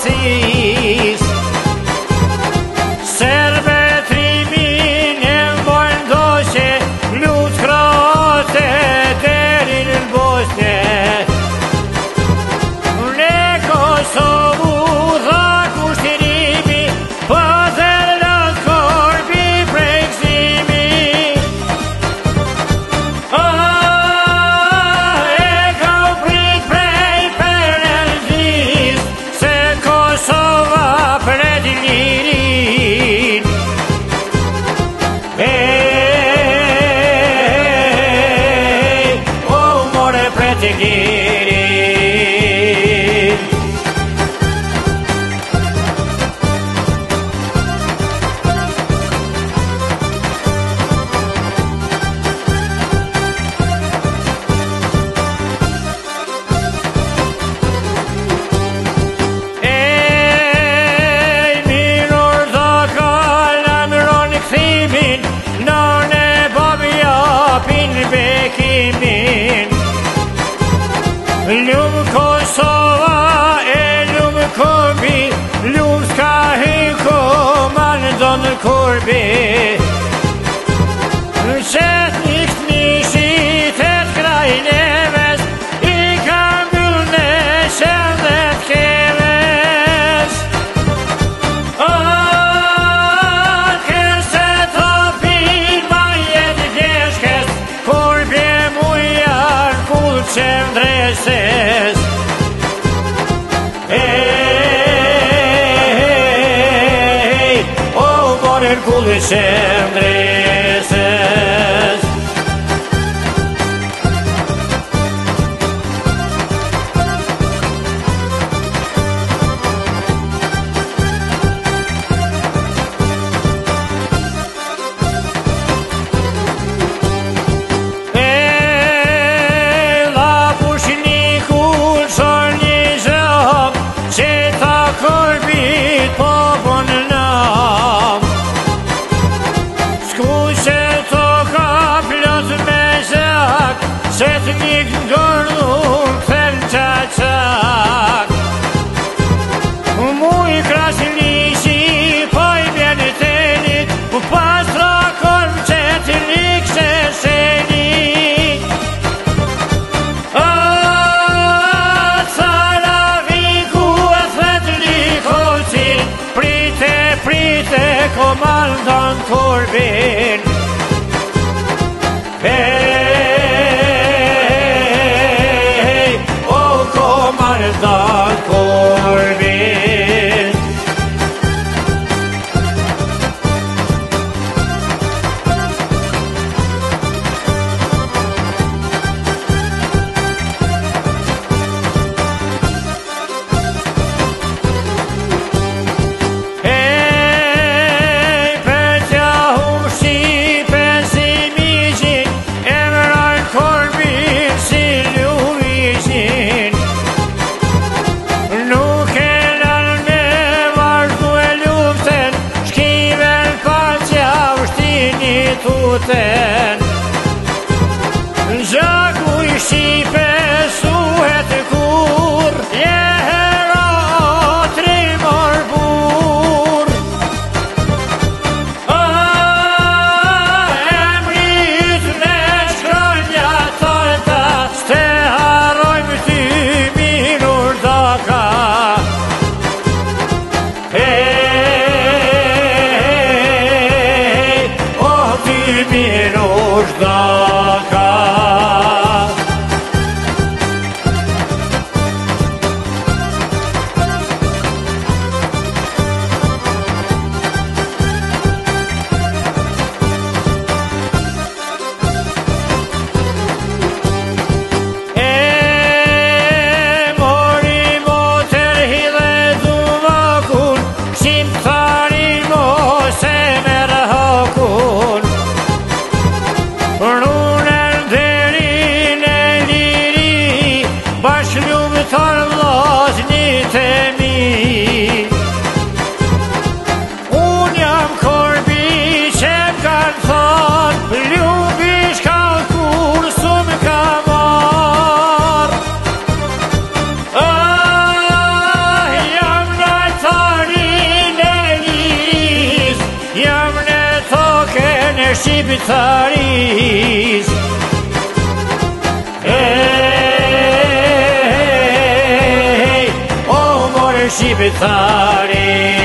pasis. Serbe trimin e mbojnë lut kroate deri në Bosnjë. Në Kosovu dha kushtirimi, po zëllot korbi prej gëzimi. E ka prit prej Perëndis, se Kosova pret lirin. O more pret lirin. Mirur do kalla miron kthimin, nane babi japin bekimin. Lumë Kosova e lumë korbi, lumë s'ka hiko ma në do në korbi. Qet një këtë shitet kraj neves, i ka mbyll në qendet keves. Kërse topin ma jetë djeshkes, korbi mujar kull qendreses. O morën kull qendreses. La pushnikun son një zëm, që ta korbit po bon nam. S'ku që to ka plot me zak, se të një këndordur këthen qaqak. Muj krasë lishi, po i bjen tenit, pastra korb që të likë se senit. Salaviku e thet likocin, prite komandan korbin. O komandan korbin. Petja hum shqipe si miqin, emran korbin si luvishin. Nuk e lan me vazhdu e luften, shkiven pacja ushtini tuten. Gjaku i shqipe suhet kur, je hero trimor bur. Emrit me shkronja tolta, s'te harojmë ty mirur daka. O ty mirur Shqiptaris. O more Shqiptaris.